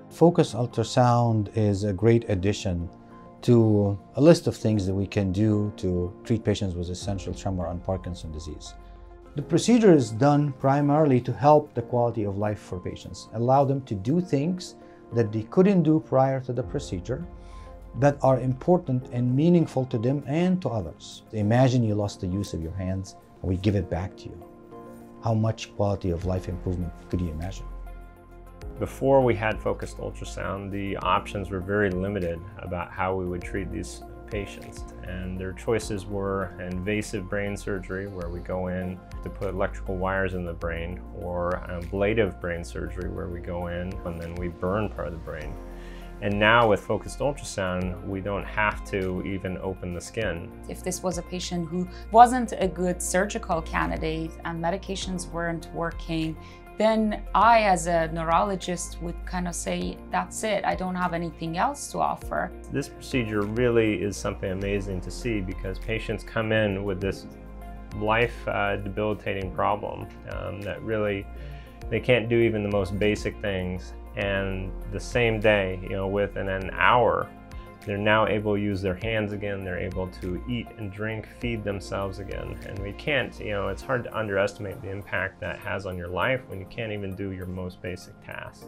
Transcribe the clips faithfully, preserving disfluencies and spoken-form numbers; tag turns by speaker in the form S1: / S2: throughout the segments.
S1: Focused ultrasound is a great addition to a list of things that we can do to treat patients with essential tremor and Parkinson's disease. The procedure is done primarily to help the quality of life for patients, allow them to do things that they couldn't do prior to the procedure that are important and meaningful to them and to others. Imagine you lost the use of your hands and we give it back to you. How much quality of life improvement could you imagine?
S2: Before we had focused ultrasound, the options were very limited about how we would treat these patients. And their choices were invasive brain surgery, where we go in to put electrical wires in the brain, or ablative brain surgery, where we go in and then we burn part of the brain. And now with focused ultrasound, we don't have to even open the skin.
S3: If this was a patient who wasn't a good surgical candidate and medications weren't working, then I, as a neurologist, would kind of say, that's it, I don't have anything else to offer.
S2: This procedure really is something amazing to see, because patients come in with this life uh, debilitating problem um, that really, they can't do even the most basic things. And the same day, you know, within an hour, they're now able to use their hands again, they're able to eat and drink, feed themselves again. And we can't, you know, it's hard to underestimate the impact that has on your life when you can't even do your most basic tasks.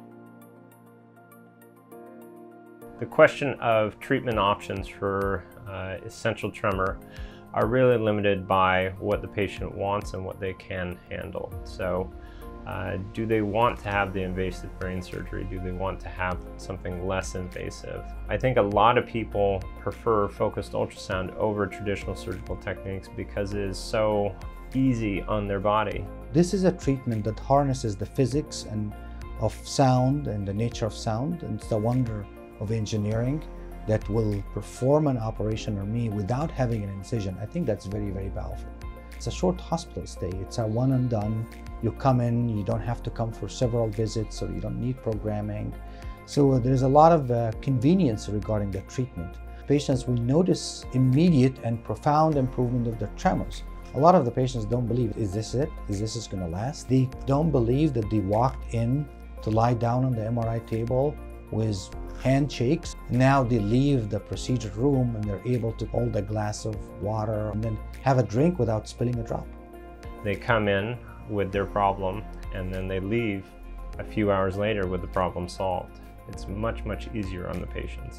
S2: The question of treatment options for uh, essential tremor are really limited by what the patient wants and what they can handle. So, Uh, do they want to have the invasive brain surgery? Do they want to have something less invasive? I think a lot of people prefer focused ultrasound over traditional surgical techniques because it is so easy on their body.
S1: This is a treatment that harnesses the physics and of sound and the nature of sound, and it's the wonder of engineering that will perform an operation on me without having an incision. I think that's very, very powerful. It's a short hospital stay. It's a one and done. You come in, you don't have to come for several visits, so you don't need programming. So uh, there's a lot of uh, convenience regarding the treatment. Patients will notice immediate and profound improvement of their tremors. A lot of the patients don't believe, is this it? Is this is going to last? They don't believe that they walked in to lie down on the M R I table with handshakes. Now they leave the procedure room and they're able to hold a glass of water and then have a drink without spilling a drop.
S2: They come in with their problem and then they leave a few hours later with the problem solved. It's much, much easier on the patients.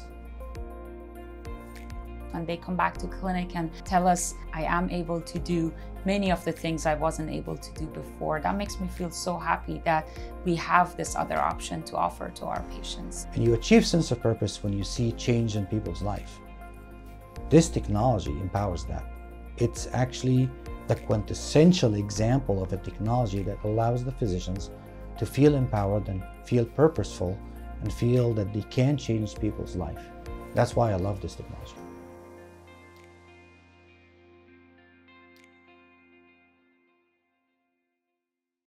S3: When they come back to clinic and tell us, I am able to do many of the things I wasn't able to do before, that makes me feel so happy that we have this other option to offer to our patients.
S1: And you achieve sense of purpose when you see change in people's life. This technology empowers that. It's actually the quintessential example of a technology that allows the physicians to feel empowered and feel purposeful and feel that they can change people's life. That's why I love this technology.